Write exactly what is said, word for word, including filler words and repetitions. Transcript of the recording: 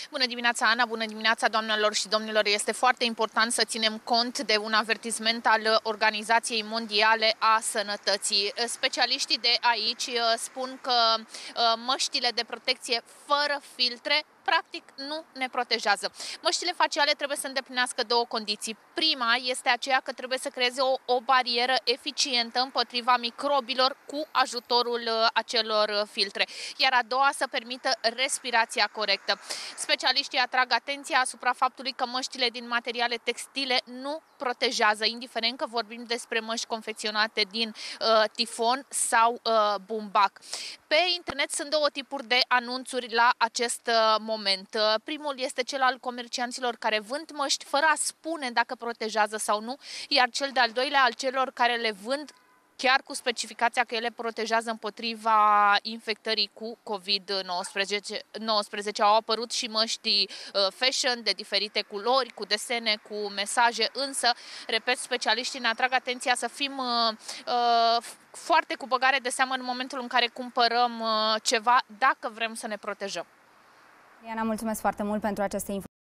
Bună dimineața, Ana! Bună dimineața, doamnelor și domnilor! Este foarte important să ținem cont de un avertisment al Organizației Mondiale a Sănătății. Specialiștii de aici spun că măștile de protecție fără filtre practic nu ne protejează. Măștile faciale trebuie să îndeplinească două condiții. Prima este aceea că trebuie să creeze o, o barieră eficientă împotriva microbilor cu ajutorul acelor filtre, iar a doua să permită respirația corectă. Specialiștii atrag atenția asupra faptului că măștile din materiale textile nu protejează, indiferent că vorbim despre măști confecționate din uh, tifon sau uh, bumbac. Pe internet sunt două tipuri de anunțuri la acest uh, moment. Primul este cel al comercianților care vând măști fără a spune dacă protejează sau nu, iar cel de-al doilea al celor care le vând chiar cu specificația că ele protejează împotriva infectării cu COVID nouăsprezece. Au apărut și măști fashion de diferite culori, cu desene, cu mesaje, însă, repet, specialiștii ne atrag atenția să fim uh, foarte cu băgare de seamă în momentul în care cumpărăm uh, ceva, dacă vrem să ne protejăm. Iana, mulțumesc foarte mult pentru aceste informații.